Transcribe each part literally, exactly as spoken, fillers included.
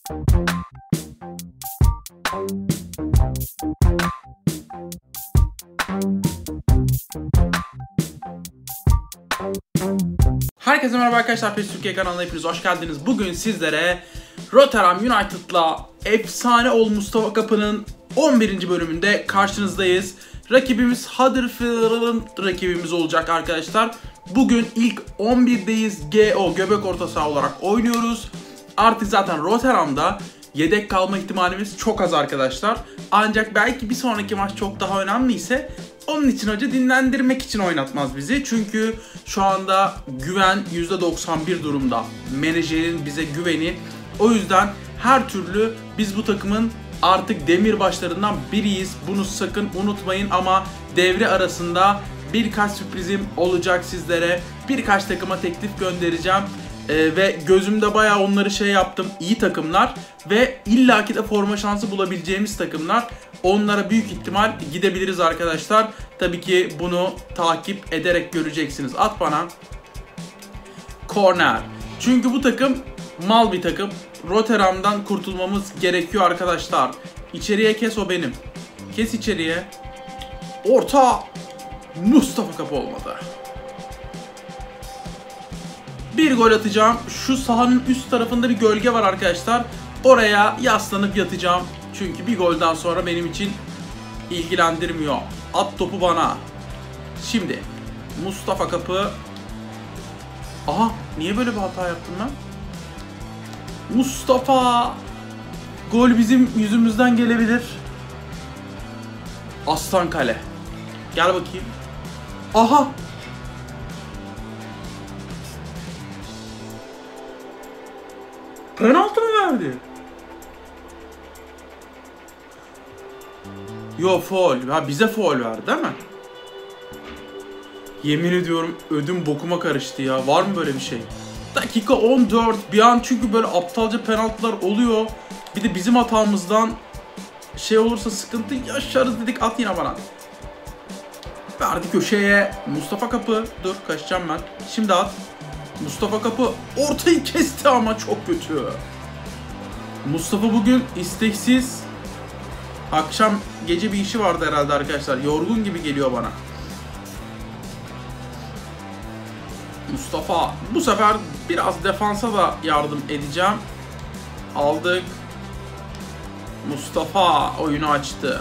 Herkese merhaba arkadaşlar, PES Türkiye kanalına hepiniz hoş geldiniz. Bugün sizlere Rotterdam United'la efsane ol Mustafa Kapı'nın on birinci bölümünde karşınızdayız. Rakibimiz Huddersfield'ın rakibimiz olacak arkadaşlar. Bugün ilk on birdeyiz. G O göbek orta saha olarak oynuyoruz. Artık zaten Rotterdam'da yedek kalma ihtimalimiz çok az arkadaşlar. Ancak belki bir sonraki maç çok daha önemli ise onun için hoca dinlendirmek için oynatmaz bizi. Çünkü şu anda güven yüzde doksan bir durumda. Menajerin bize güveni. O yüzden her türlü biz bu takımın artık demirbaşlarından biriyiz. Bunu sakın unutmayın ama devre arasında birkaç sürprizim olacak sizlere. Birkaç takıma teklif göndereceğim. Ee, ve gözümde bayağı onları şey yaptım. İyi takımlar ve illaki de forma şansı bulabileceğimiz takımlar. Onlara büyük ihtimal gidebiliriz arkadaşlar. Tabii ki bunu takip ederek göreceksiniz. At bana. Corner. Çünkü bu takım mal bir takım. Rotterdam'dan kurtulmamız gerekiyor arkadaşlar. İçeriye kes, o benim. Kes içeriye. Orta. Mustafa Kapı olmadı. Bir gol atacağım. Şu sahanın üst tarafında bir gölge var arkadaşlar. Oraya yaslanıp yatacağım. Çünkü bir golden sonra benim için ilgilendirmiyor. At topu bana. Şimdi Mustafa Kapı. Aha, niye böyle bir hata yaptım ben? Mustafa. Gol bizim yüzümüzden gelebilir. Aslan kale. Gel bakayım. Aha. Penaltı mı verdi? Yo, faul. Ha, bize faul verdi değil mi? Yemin ediyorum ödüm bokuma karıştı ya. Var mı böyle bir şey? Dakika on dört. Bir an çünkü böyle aptalca penaltılar oluyor. Bir de bizim hatamızdan şey olursa sıkıntı yaşarız dedik. At yine bana. Verdi köşeye. Mustafa Kapı. Dur, kaçacağım ben. Şimdi at. Mustafa Kapı ortayı kesti ama çok kötü. Mustafa bugün isteksiz. Akşam gece bir işi vardı herhalde arkadaşlar. Yorgun gibi geliyor bana. Mustafa bu sefer biraz defansa da yardım edeceğim. Aldık. Mustafa oyunu açtı.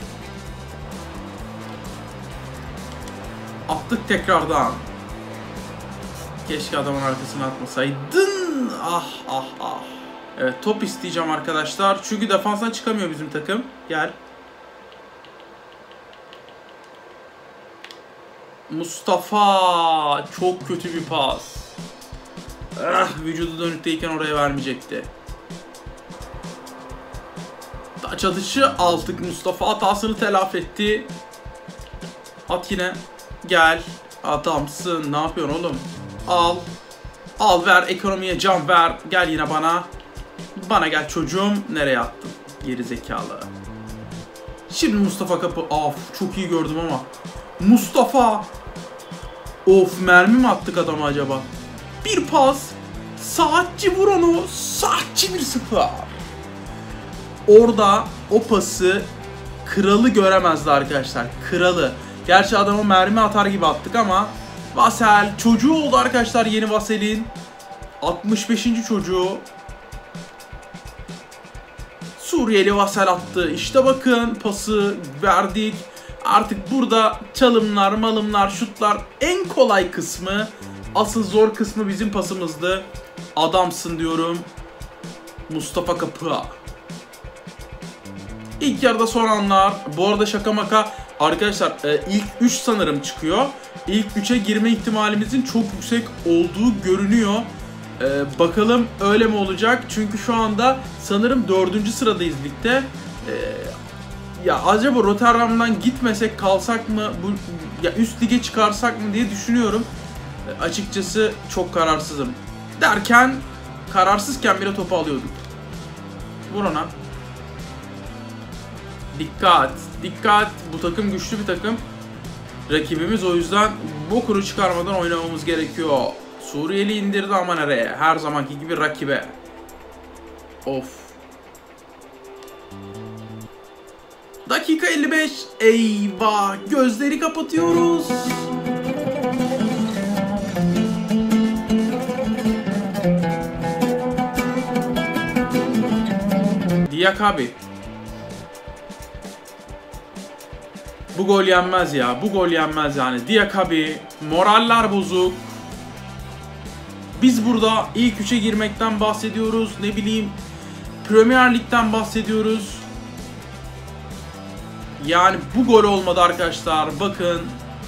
Attık tekrardan. Keşke adamın arkasına atmasaydın. Ah ah ah. Evet, top isteyeceğim arkadaşlar. Çünkü defanstan çıkamıyor bizim takım. Gel. Mustafa. Çok kötü bir pas. Ah, vücudu dönükteyken oraya vermeyecekti. Taç atışı aldık. Mustafa hatasını telafi etti. At yine. Gel. Adamsın. Ne yapıyorsun oğlum? Al. Al, ver ekonomiye can ver. Gel yine bana. Bana gel çocuğum. Nereye attın? Geri zekalı. Şimdi Mustafa Kapı. Of, çok iyi gördüm ama. Mustafa. Of, mermi mi attık adama acaba? Bir pas. Saatçi vur onu. Saatçi bir sıfır. Orada o pası kralı göremezdi arkadaşlar. Kralı. Gerçi adama mermi atar gibi attık ama Vassel çocuğu oldu arkadaşlar, yeni Vassel'in altmış beşinci çocuğu. Suriyeli Vassel attı. İşte bakın, pası verdik. Artık burada çalımlar, malımlar, şutlar en kolay kısmı. Asıl zor kısmı bizim pasımızdı. Adamsın diyorum. Mustafa Kapı. İlk yarıda son anlar. Bu arada şaka maka arkadaşlar, ilk üç sanırım çıkıyor. İlk üçe girme ihtimalimizin çok yüksek olduğu görünüyor. Ee, bakalım öyle mi olacak? Çünkü şu anda sanırım dördüncü sıradayız ligde. Ee, ya acaba Rotterdam'dan gitmesek, kalsak mı? Bu ya üst lige çıkarsak mı diye düşünüyorum. Ee, açıkçası çok kararsızım. Derken kararsızken bile topu alıyorduk. Vur ona. Dikkat, dikkat. Bu takım güçlü bir takım. Rakibimiz, o yüzden bokunu çıkarmadan oynamamız gerekiyor. Suriyeli indirdi ama nereye? Her zamanki gibi rakibe. Of. Dakika elli beş. Eyvah. Gözleri kapatıyoruz. Diakabi. Bu gol yenmez ya. Bu gol yenmez yani. Diakabi. Moraller bozuk. Biz burada ilk üçe girmekten bahsediyoruz. Ne bileyim, Premier Lig'den bahsediyoruz. Yani bu gol olmadı arkadaşlar. Bakın.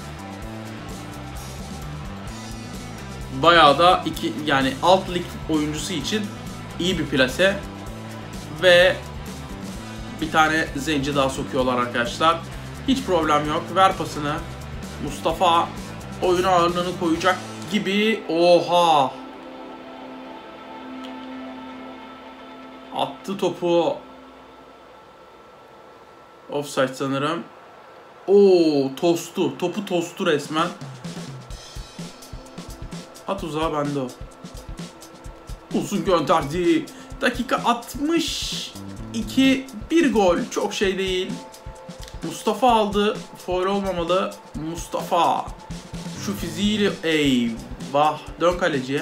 Bayağı da iki, yani alt lig oyuncusu için iyi bir plase. Ve bir tane zenci daha sokuyorlar arkadaşlar. Hiç problem yok. Ver pasını. Mustafa oyuna ağırlığını koyacak gibi. Oha. Attı topu. Offside sanırım. Oo, tostu. Topu tostu resmen. At uzağa, bende o. Uzun gönderdi. Dakika altmış iki. Bir gol. Çok şey değil. Mustafa aldı. Foul olmamalı. Mustafa. Şu fiziğiyle. Eyvah. Dön kaleciye.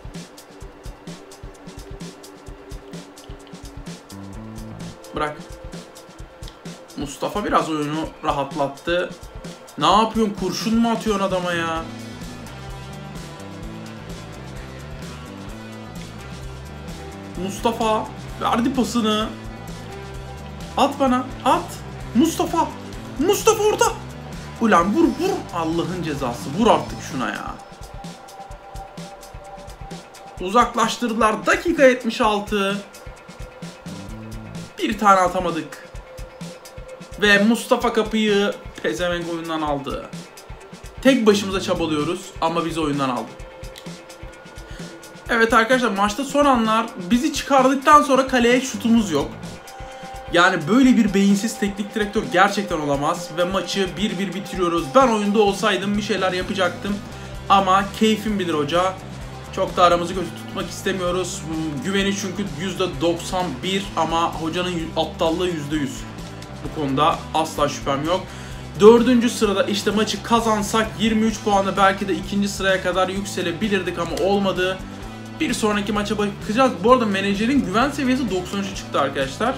Bırak. Mustafa biraz oyunu rahatlattı. Ne yapıyorsun? Kurşun mu atıyorsun adama ya? Mustafa verdi pasını. At bana. At. Mustafa. Mustafa orada. Ulan vur vur. Allah'ın cezası. Vur artık şuna ya. Uzaklaştırdılar. Dakika yetmiş altı. Bir tane atamadık. Ve Mustafa kapıyı pezevenk oyundan aldı. Tek başımıza çabalıyoruz ama bizi oyundan aldı. Evet arkadaşlar, maçta son anlar bizi çıkardıktan sonra kaleye şutumuz yok. Yani böyle bir beyinsiz teknik direktör gerçekten olamaz. Ve maçı bir bir bitiriyoruz. Ben oyunda olsaydım bir şeyler yapacaktım. Ama keyfim bilir hoca. Çok da aramızı kötü tutmak istemiyoruz. Güveni çünkü yüzde doksan bir ama hocanın aptallığı yüzde yüz. Bu konuda asla şüphem yok. Dördüncü sırada işte maçı kazansak yirmi üç puanla belki de ikinci sıraya kadar yükselebilirdik ama olmadı. Bir sonraki maça bakacağız. Bu arada menajerin güven seviyesi doksan üçe çıktı arkadaşlar.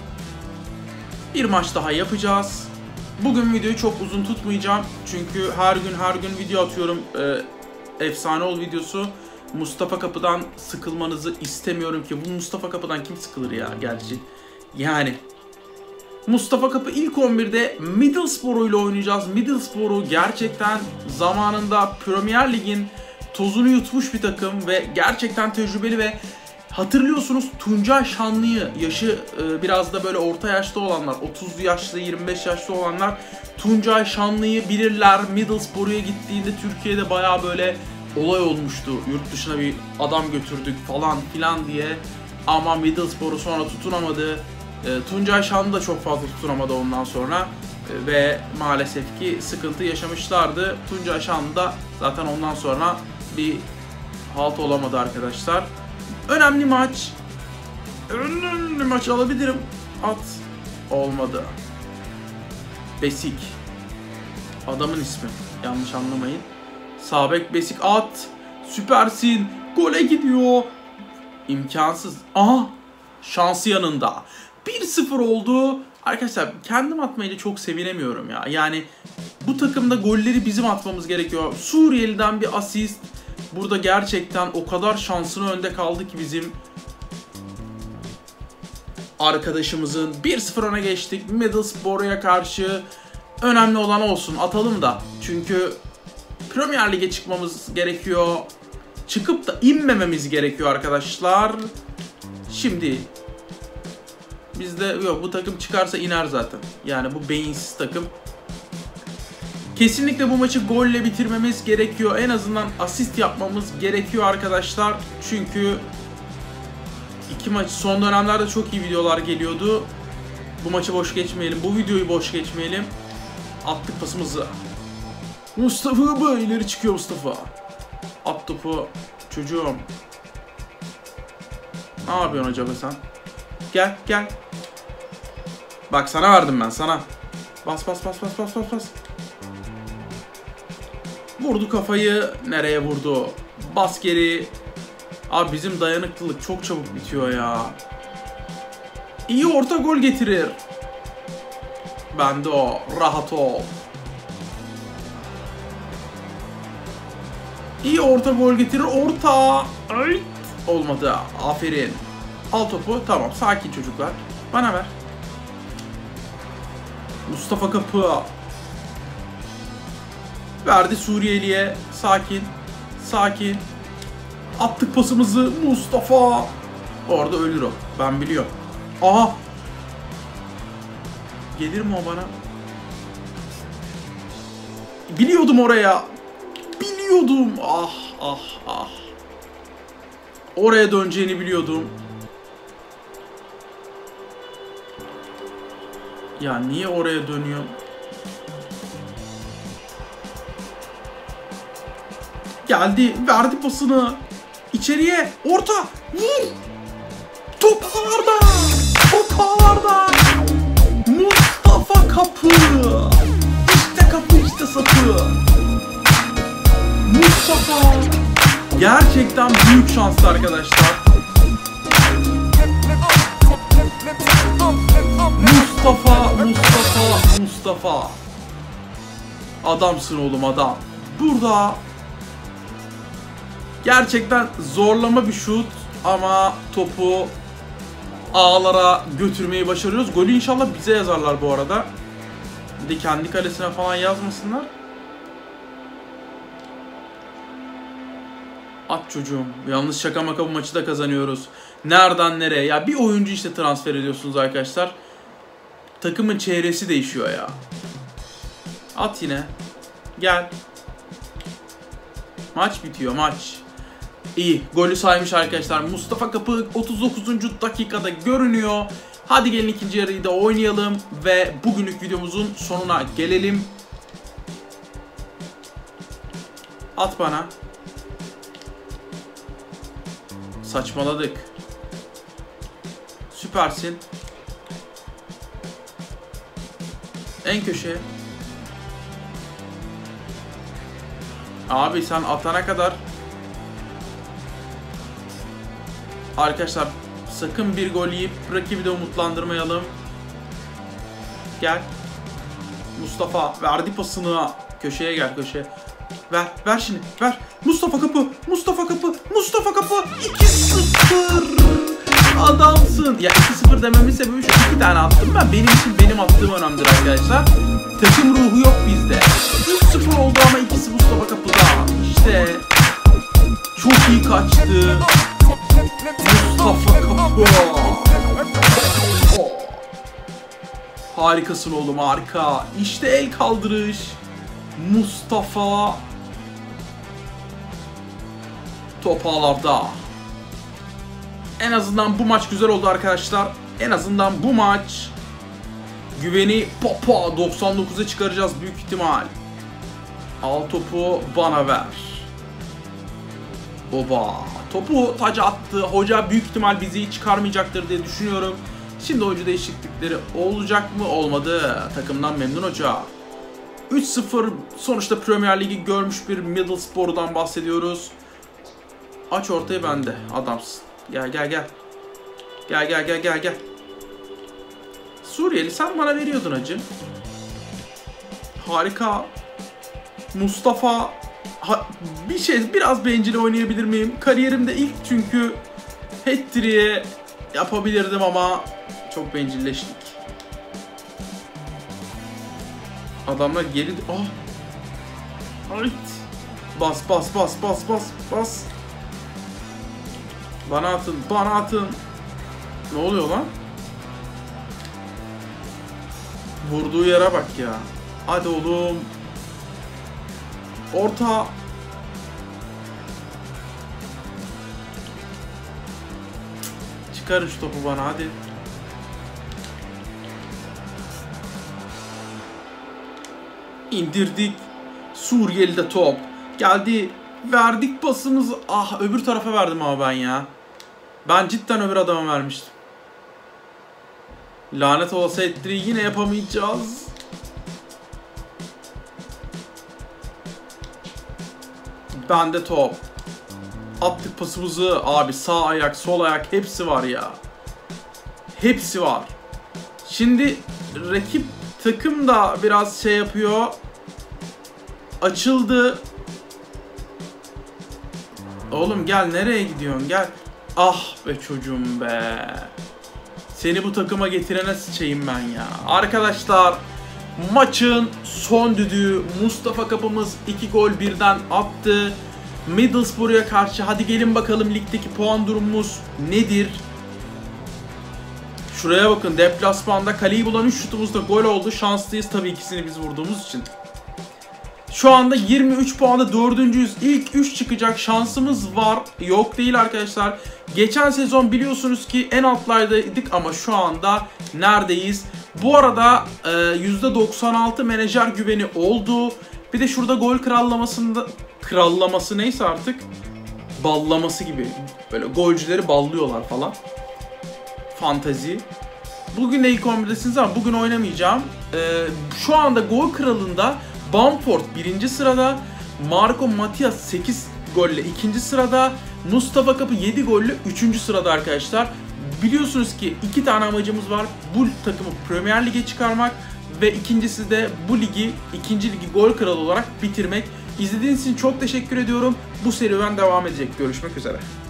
Bir maç daha yapacağız. Bugün videoyu çok uzun tutmayacağım. Çünkü her gün her gün video atıyorum. Ee, efsane ol videosu. Mustafa Kapı'dan sıkılmanızı istemiyorum ki. Bu Mustafa Kapı'dan kim sıkılır ya gerçi. Yani. Mustafa Kapı ilk on birde Middlesbrough ile oynayacağız. Middlesbrough gerçekten zamanında Premier Lig'in tozunu yutmuş bir takım ve gerçekten tecrübeli ve hatırlıyorsunuz Tuncay Şanlı'yı, yaşı e, biraz da böyle orta yaşta olanlar, otuz yaşlı, yirmi beş yaşlı olanlar Tuncay Şanlı'yı bilirler. Middlesbrough'a gittiğinde Türkiye'de bayağı böyle olay olmuştu. Yurt dışına bir adam götürdük falan filan diye. Ama Middlesbrough sonra tutunamadı. E, Tuncay Şanlı da çok fazla tutunamadı ondan sonra. E, ve maalesef ki sıkıntı yaşamışlardı. Tuncay Şanlı da zaten ondan sonra bir halt olamadı arkadaşlar. Önemli maç. Önemli maç alabilirim. At. Olmadı. Besik. Adamın ismi. Yanlış anlamayın. Sağ bek Besik, at. Süpersin. Gole gidiyor. İmkansız. Aha. Şansı yanında. bir sıfır oldu. Arkadaşlar kendim atmayınca çok sevinemiyorum ya. Yani bu takımda golleri bizim atmamız gerekiyor. Suriyeli'den bir asist. Burada gerçekten o kadar şansını önde kaldı ki bizim arkadaşımızın. bir sıfır öne geçtik. Middlesbrough'a karşı önemli olan olsun. Atalım da. Çünkü Premier Lig'e çıkmamız gerekiyor. Çıkıp da inmememiz gerekiyor arkadaşlar. Şimdi bizde yok, bu takım çıkarsa iner zaten. Yani bu beyinsiz takım. Kesinlikle bu maçı golle bitirmemiz gerekiyor. En azından asist yapmamız gerekiyor arkadaşlar. Çünkü iki maç son dönemlerde çok iyi videolar geliyordu. Bu maçı boş geçmeyelim. Bu videoyu boş geçmeyelim. Attık pasımızı. Mustafa böyle ileri çıkıyor Mustafa. At topu çocuğum. Ne yapıyorsun acaba sen? Gel gel. Bak sana verdim ben sana. Bas bas bas bas bas bas bas. Vurdu kafayı. Nereye vurdu? Bas geri. Abi bizim dayanıklılık çok çabuk bitiyor ya. İyi orta gol getirir. Bende o. Rahat ol. İyi orta gol getirir. Orta. Ay. Olmadı. Aferin. Al topu. Tamam. Sakin çocuklar. Bana ver. Mustafa Kapı. Verdi Suriyeli'ye. Sakin. Sakin. Attık pasımızı. Mustafa. Orada ölür o. Ben biliyorum. Aha. Gelir mi o bana? Biliyordum oraya. Biliyordum. Ah ah ah. Oraya döneceğini biliyordum. Ya niye oraya dönüyor? Geldi. Verdi pasını. İçeriye. Orta. Vur. Top ağlarda. Top ağlarda. Mustafa Kapı. İşte kapı işte sapı. Mustafa. Gerçekten büyük şanslı arkadaşlar. Mustafa, Mustafa, Mustafa. Adamsın oğlum adam. Burada gerçekten zorlama bir şut ama topu ağlara götürmeyi başarıyoruz. Golü inşallah bize yazarlar bu arada. Bir de kendi kalesine falan yazmasınlar. At çocuğum. Yalnız şaka maka bu maçı da kazanıyoruz. Nereden nereye? Ya bir oyuncu işte transfer ediyorsunuz arkadaşlar. Takımın çehresi değişiyor ya. At yine. Gel. Maç bitiyor maç. İyi. Golü saymış arkadaşlar. Mustafa Kapı otuz dokuzuncu dakikada görünüyor. Hadi gelin ikinci yarıyı da oynayalım. Ve bugünlük videomuzun sonuna gelelim. At bana. Saçmaladık. Süpersin. En köşeye. Abi sen atana kadar arkadaşlar sakın bir gol yiyip rakibi de umutlandırmayalım. Gel. Mustafa verdi pasını. Köşeye gel köşeye. Ver ver şimdi ver. Mustafa Kapı. Mustafa Kapı. Mustafa Kapı. iki sıfır. Adamsın. Ya iki sıfır dememin sebebi şu, iki tane attım ben. Benim için benim attığım önemlidir arkadaşlar. Takım ruhu yok bizde. üç sıfır oldu ama ikisi Mustafa Kapı'da. İşte çok iyi kaçtı. Mustafa Kapı. Oh. Harikasın oğlum harika. İşte el kaldırış. Mustafa. Top ağlarda. En azından bu maç güzel oldu arkadaşlar. En azından bu maç güveni popa doksan dokuza çıkaracağız büyük ihtimal. Al topu bana ver. Baba. Topu taca attı. Hoca büyük ihtimal bizi çıkarmayacaktır diye düşünüyorum. Şimdi oyuncu değişiklikleri olacak mı? Olmadı. Takımdan memnun hoca. üç sıfır sonuçta Premier Ligi görmüş bir Middlesbrough'dan bahsediyoruz. Aç ortayı bende. Adamsın. Gel gel gel. Gel gel gel gel gel. Suriyeli sen bana veriyordun hacı. Harika. Mustafa. Ha, bir şey biraz bencil oynayabilir miyim? Kariyerimde ilk çünkü hat-trick'e yapabilirdim ama çok bencilleştik. Adamlar geri... Ah. Ay. Bas bas bas bas bas bas. Bana atın, bana atın. Ne oluyor lan? Vurduğu yere bak ya. Hadi oğlum. Orta. Çıkarın şu topu bana hadi. İndirdik. Suriyeli'de top. Geldi. Verdik pasımızı. Ah öbür tarafa verdim ama ben ya. Ben cidden öbür adama vermiştim. Lanet olası ettiği yine yapamayacağız. Bende top. Attık pasımızı. Abi sağ ayak, sol ayak hepsi var ya. Hepsi var. Şimdi rakip takım da biraz şey yapıyor. Açıldı. Oğlum gel, nereye gidiyorsun, gel. Ah be çocuğum be. Seni bu takıma getirene sıçayım ben ya. Arkadaşlar, maçın son düdüğü. Mustafa Kapımız iki gol birden attı. Middlesbrough'a karşı. Hadi gelin bakalım ligdeki puan durumumuz nedir? Şuraya bakın, deplasmanda kaleyi bulan üç şutumuzda gol oldu. Şanslıyız tabii, ikisini biz vurduğumuz için. Şu anda yirmi üç puanda dördüncüyüz. İlk üç çıkacak şansımız var. Yok değil arkadaşlar. Geçen sezon biliyorsunuz ki en altlardaydık ama şu anda neredeyiz? Bu arada yüzde doksan altı menajer güveni oldu. Bir de şurada gol krallamasında, krallaması neyse artık, ballaması gibi. Böyle golcüleri ballıyorlar falan. Fantezi. Bugün de ilk on birdesiniz ama bugün oynamayacağım. Ee, şu anda gol kralında Bamford birinci sırada, Marco Matias sekiz golle ikinci sırada, Mustafa Kapı yedi golle üçüncü sırada arkadaşlar. Biliyorsunuz ki iki tane amacımız var. Bu takımı Premier Lig'e çıkarmak ve ikincisi de bu ligi, ikinci ligi gol kralı olarak bitirmek. İzlediğiniz için çok teşekkür ediyorum. Bu serüven devam edecek. Görüşmek üzere.